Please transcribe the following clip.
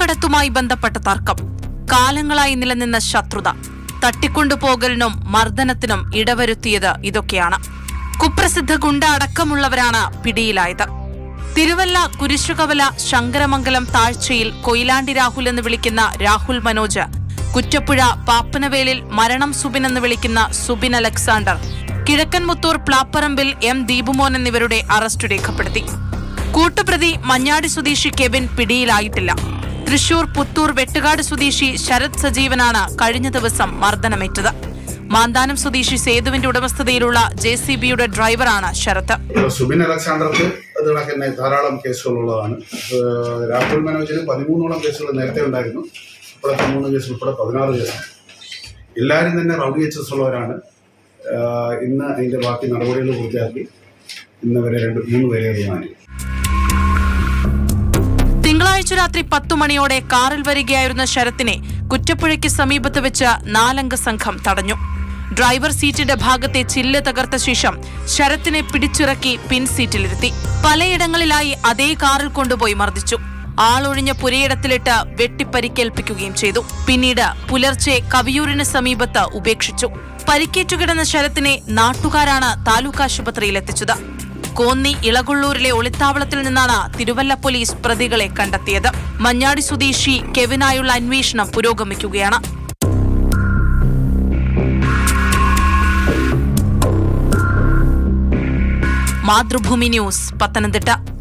കള്ളക്കടത്തുമായി ബന്ധപ്പെട്ട തർക്കം, കാലങ്ങളായി നിലനിന്ന ശത്രുത, തട്ടിക്കൊണ്ടുപോകലിനും മർദ്ദനത്തിനും ഇടവരുത്തിയത് ഇതൊക്കെയാണ്. കുപ്രസിദ്ധ ഗുണ്ട അടക്കമുള്ളവരാണ് പിടിയിലായത്. തിരുവല്ല കുരിശുകവല ശങ്കരമംഗലം താഴ്ചയിൽ കൊയിലാണ്ടി രാഹുൽ എന്ന് വിളിക്കുന്ന രാഹുൽ മനോജ്, കുറ്റപ്പുഴ പാപ്പനവേലിൽ മരണം സുബിൻ എന്ന് വിളിക്കുന്ന സുബിൻ അലക്സാണ്ടർ, കിഴക്കൻമുത്തൂർ പ്ലാപ്പറമ്പിൽ എം ദീപുമോൻ എന്നിവരുടെ അറസ്റ്റ് രേഖപ്പെടുത്തി. കൂട്ടുപ്രതി മഞ്ഞാടി സ്വദേശി കെവിൻ പിടിയിലായിട്ടില്ല. തൃശൂർ പുത്തൂർ വെട്ടുകാട് സ്വദേശി ശരത് സജീവനാണ് കഴിഞ്ഞ ദിവസം മർദ്ദനമേറ്റത്. മാന്താനം സ്വദേശി സേതുവിന്റെ ഉടമസ്ഥതയിലുള്ള JCBയുടെ ഡ്രൈവറാണ് ശരത്. സുബിൻ അലക്സാണ്ടർക്ക് തന്നെ ധാരാളം കേസുകളുള്ളതാണ്. രാഹുൽ മനോജിന് 13ഓളം കേസുകൾ നേരത്തെ ഉണ്ടായിരുന്നു. ഇപ്പോൾ 13 കേസ് ഉൾപ്പെടെ 16 കേസാണ്. എല്ലാവരും തന്നെ റൗഡി HS ഉള്ളവരാണ്. ഇന്ന് അതിന്റെ ബാക്കി നടപടികൾ പൂർത്തിയാക്കി ഇന്നവരെ 3 പേരെ റിമാൻഡ്. തിങ്കളാഴ്ച രാത്രി 10 മണിയോടെ കാറിൽ വരികയായിരുന്ന ശരത്തിനെ കുറ്റപ്പുഴയ്ക്ക് സമീപത്ത് വെച്ച് 4 അംഗ സംഘം തടഞ്ഞു. ഡ്രൈവർ സീറ്റിന്റെ ഭാഗത്തെ ചില്ല് തകർത്ത ശേഷം ശരത്തിനെ പിടിച്ചിറക്കി പിൻസീറ്റിലിരുത്തി. പലയിടങ്ങളിലായി അതേ കാറിൽ കൊണ്ടുപോയി മർദ്ദിച്ചു. ആളൊഴിഞ്ഞ പുരയിടത്തിലിട്ട് വെട്ടിപ്പരിക്കേൽപ്പിക്കുകയും ചെയ്തു. പിന്നീട് പുലർച്ചെ കവിയൂരിന് സമീപത്ത് ഉപേക്ഷിച്ചു. പരിക്കേറ്റുകിടന്ന ശരത്തിനെ നാട്ടുകാരാണ് താലൂക്ക് ആശുപത്രിയിൽ എത്തിച്ചത്. കോന്നി ഇളകൊള്ളൂരിലെ ഒളിത്താവളത്തിൽ നിന്നാണ് തിരുവല്ല പോലീസ് പ്രതികളെ കണ്ടെത്തിയത്. മഞ്ഞാടി സ്വദേശി കെവിനായുള്ള അന്വേഷണം പുരോഗമിക്കുകയാണ്. മാതൃഭൂമി ന്യൂസ്, പത്തനംതിട്ട.